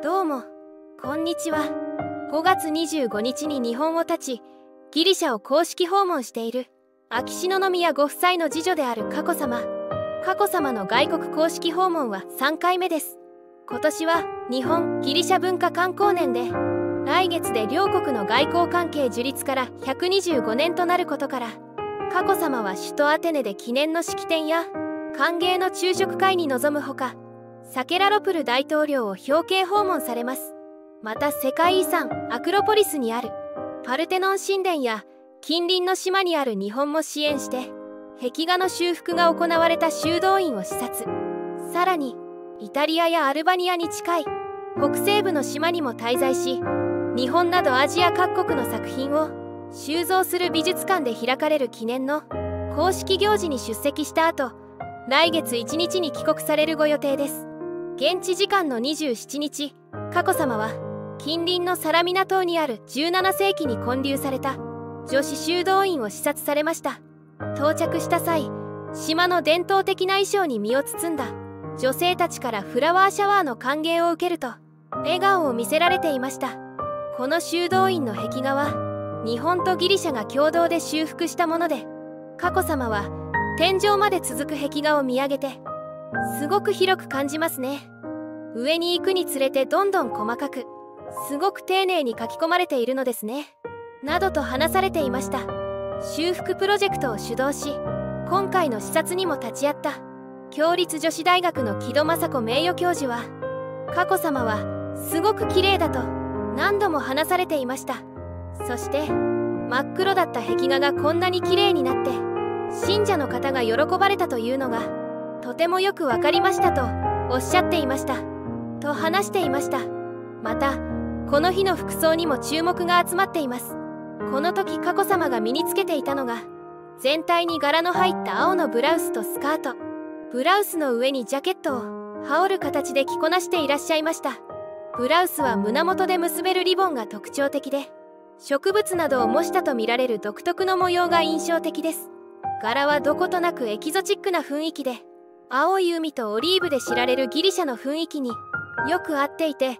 どうも、こんにちは。5月25日に日本を発ち、ギリシャを公式訪問している秋篠宮ご夫妻の次女である佳子さま。佳子さまの外国公式訪問は3回目です。今年は日本ギリシャ文化観光年で、来月で両国の外交関係樹立から125年となることから、佳子さまは首都アテネで記念の式典や歓迎の昼食会に臨むほか、サケラロプル大統領を表敬訪問されます。また世界遺産アクロポリスにあるパルテノン神殿や近隣の島にある日本も支援して、壁画の修復が行われた修道院を視察。さらにイタリアやアルバニアに近い北西部の島にも滞在し、日本などアジア各国の作品を収蔵する美術館で開かれる記念の公式行事に出席した後、来月1日に帰国されるご予定です。現地時間の27日、佳子さまは近隣のサラミナ島にある17世紀に建立された女子修道院を視察されました。到着した際、島の伝統的な衣装に身を包んだ女性たちからフラワーシャワーの歓迎を受けると笑顔を見せられていました。この修道院の壁画は日本とギリシャが共同で修復したもので、佳子さまは天井まで続く壁画を見上げて、すごく広く感じますね。上に行くにつれてどんどん細かく、すごく丁寧に書き込まれているのですね、などと話されていました。修復プロジェクトを主導し、今回の視察にも立ち会った共立女子大学の木戸雅子名誉教授は、佳子さまはすごく綺麗だと何度も話されていました。そして真っ黒だった壁画がこんなに綺麗になって信者の方が喜ばれたというのがとてもよくわかりましたとおっしゃっていましたと話していました。またこの日の服装にも注目が集まっています。この時佳子さまが身につけていたのが、全体に柄の入った青のブラウスとスカート。ブラウスの上にジャケットを羽織る形で着こなしていらっしゃいました。ブラウスは胸元で結べるリボンが特徴的で、植物などを模したとみられる独特の模様が印象的です。柄はどことなくエキゾチックな雰囲気で、青い海とオリーブで知られるギリシャの雰囲気によく合っていて、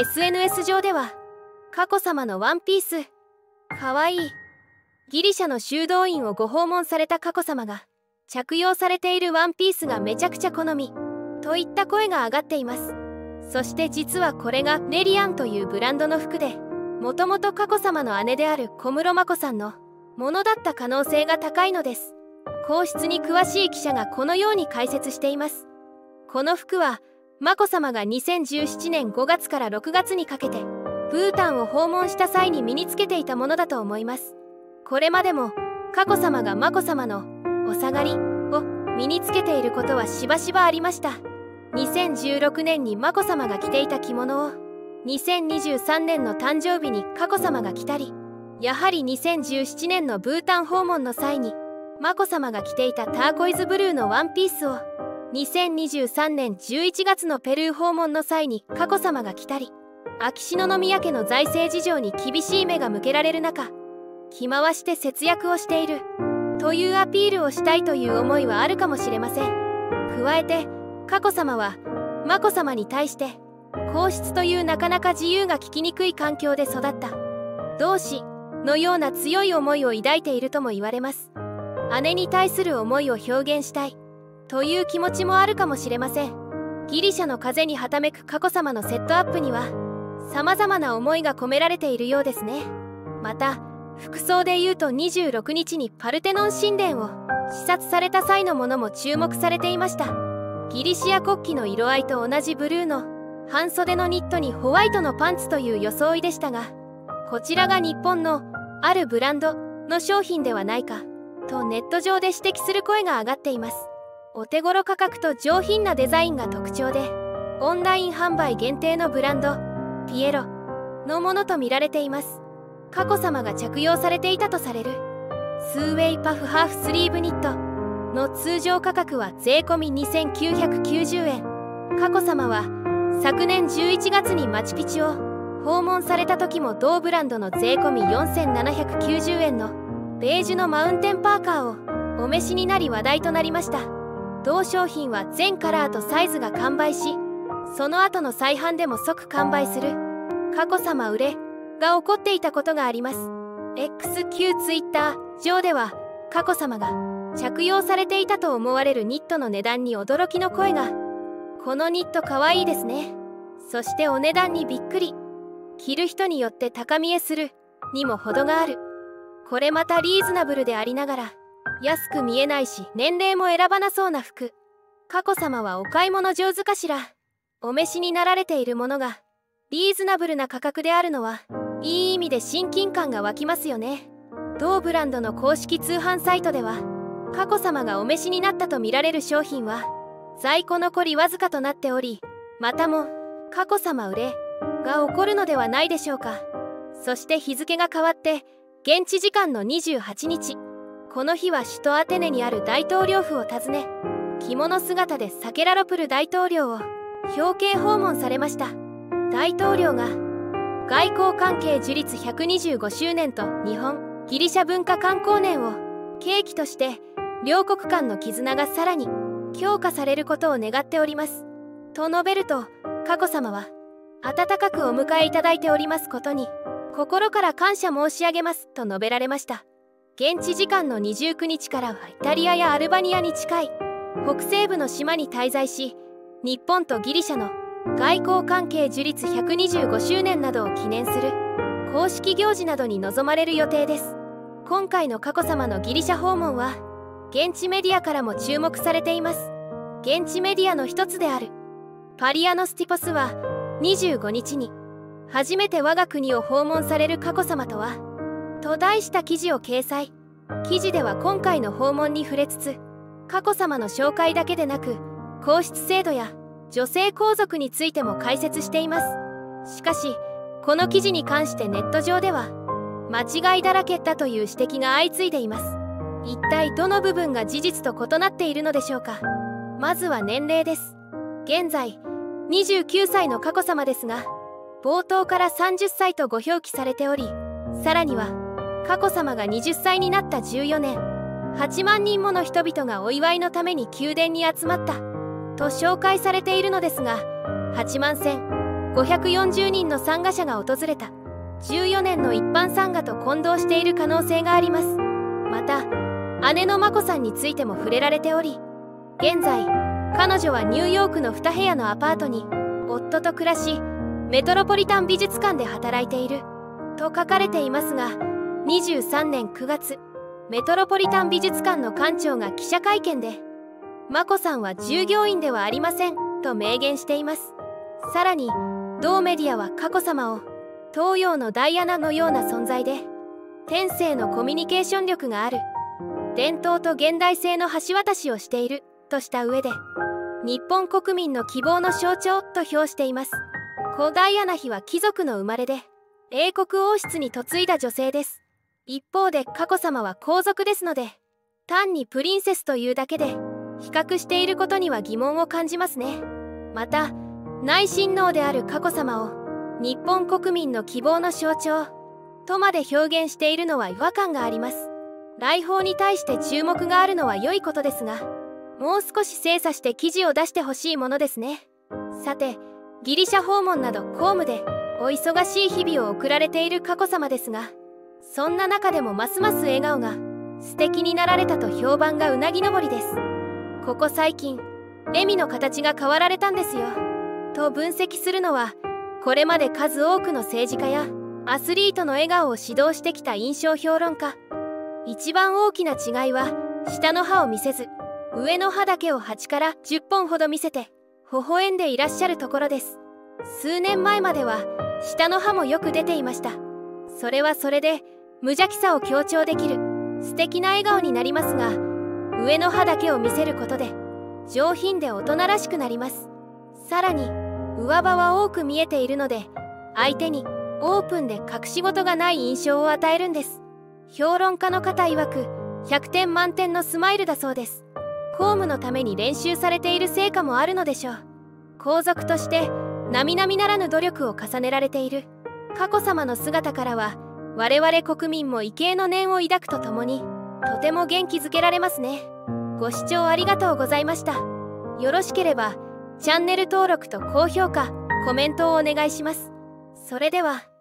SNS 上では佳子さまのワンピースかわいい、ギリシャの修道院をご訪問された佳子さまが着用されているワンピースがめちゃくちゃ好みといった声が上がっています。そして実はこれがレリアンというブランドの服で、もともと佳子さまの姉である小室眞子さんのものだった可能性が高いのです。皇室に詳しい記者がこのように解説しています。この服は眞子さまが2017年5月から6月にかけてブータンを訪問した際に身につけていたものだと思います。これまでも佳子さまが眞子さまのお下がりを身につけていることはしばしばありました。2016年に眞子さまが着ていた着物を2023年の誕生日に佳子さまが着たり、やはり2017年のブータン訪問の際に眞子さまが着ていたターコイズブルーのワンピースを2023年11月のペルー訪問の際に佳子さまが着たり、秋篠宮家の財政事情に厳しい目が向けられる中、着回して節約をしているというアピールをしたいという思いはあるかもしれません。加えて佳子さまは眞子さまに対して、皇室というなかなか自由が利きにくい環境で育った同志のような強い思いを抱いているとも言われます。姉に対する思いを表現したいという気持ちもあるかもしれません。ギリシャの風にはためく佳子さまのセットアップには様々な思いが込められているようですね。また服装でいうと26日にパルテノン神殿を視察された際のものも注目されていました。ギリシア国旗の色合いと同じブルーの半袖のニットにホワイトのパンツという装いでしたが、こちらが日本のあるブランドの商品ではないかとネット上で指摘する声が上がっています。お手頃価格と上品なデザインが特徴で、オンライン販売限定のブランドピエロのものと見られています。佳子さまが着用されていたとされるスーウェイパフハーフスリーブニットの通常価格は税込み2990円。佳子さまは昨年11月にマチュピチュを訪問された時も同ブランドの税込み4790円のベージュのマウンテンパーカーをお召しになり話題となりました。同商品は全カラーとサイズが完売し、 その後の再販でも即完売する佳子さま売れが起こっていたことがあります。 X 旧 Twitter 上では佳子さまが着用されていたと思われるニットの値段に驚きの声が。このニットかわいいですね。そしてお値段にびっくり。着る人によって高見えするにも程がある。これまたリーズナブルでありながら安く見えないし年齢も選ばなそうな服。佳子さまはお買い物上手かしら。お召しになられているものがリーズナブルな価格であるのはいい意味で親近感が湧きますよね。同ブランドの公式通販サイトでは佳子さまがお召しになったとみられる商品は在庫残りわずかとなっており、またも佳子さま売れが起こるのではないでしょうか。そして日付が変わって現地時間の28日、この日は首都アテネにある大統領府を訪ね、着物姿でサケラロプル大統領を表敬訪問されました。大統領が外交関係樹立125周年と日本・ギリシャ文化観光年を契機として両国間の絆がさらに強化されることを願っておりますと述べると、佳子さまは温かくお迎えいただいておりますことに心から感謝申し上げますと述べられました。現地時間の29日からはイタリアやアルバニアに近い北西部の島に滞在し、日本とギリシャの外交関係樹立125周年などを記念する公式行事などに臨まれる予定です。今回の佳子さまのギリシャ訪問は現地メディアからも注目されています。現地メディアの一つであるパリアノスティポスは25日に初めて我が国を訪問される佳子さまとはと題した記事を掲載。記事では今回の訪問に触れつつ、佳子さまの紹介だけでなく皇室制度や女性皇族についても解説しています。しかしこの記事に関してネット上では間違いだらけだという指摘が相次いでいます。一体どの部分が事実と異なっているのでしょうか。まずは年齢です。現在29歳の佳子さまですが、冒頭から30歳とご表記されており、さらには佳子さまが20歳になった14年、8万人もの人々がお祝いのために宮殿に集まったと紹介されているのですが、8万1540人の参賀者が訪れた14年の一般参賀と混同している可能性があります。また姉の眞子さんについても触れられており、現在彼女はニューヨークの2部屋のアパートに夫と暮らし、メトロポリタン美術館で働いていると書かれていますが、23年9月メトロポリタン美術館の館長が記者会見で、眞子さんは従業員ではありませんと明言しています。さらに同メディアは佳子さまを東洋のダイアナのような存在で、天性のコミュニケーション力がある、伝統と現代性の橋渡しをしているとした上で、日本国民の希望の象徴と評しています。故ダイアナ妃は貴族の生まれで、英国王室に嫁いだ女性です。一方で佳子さまは皇族ですので、単にプリンセスというだけで比較していることには疑問を感じますね。また内親王である佳子さまを日本国民の希望の象徴とまで表現しているのは違和感があります。来訪に対して注目があるのは良いことですが、もう少し精査して記事を出してほしいものですね。さて、ギリシャ訪問など公務でお忙しい日々を送られている佳子さまですが、そんな中でもますます笑顔が素敵になられたと評判がうなぎ登りです。ここ最近笑みの形が変わられたんですよと分析するのは、これまで数多くの政治家やアスリートの笑顔を指導してきた印象評論家。一番大きな違いは下の歯を見せず、上の歯だけを8から10本ほど見せて微笑んでいらっしゃるところです。数年前までは下の歯もよく出ていました。それはそれで無邪気さを強調できる素敵な笑顔になりますが、上の歯だけを見せることで上品で大人らしくなります。さらに上歯は多く見えているので、相手にオープンで隠し事がない印象を与えるんです。評論家の方曰く100点満点のスマイルだそうです。公務のために練習されている成果もあるのでしょう。皇族として並々ならぬ努力を重ねられている佳子さまの姿からは、我々国民も畏敬の念を抱くとともにとても元気づけられますね。ご視聴ありがとうございました。よろしければチャンネル登録と高評価、コメントをお願いします。それでは。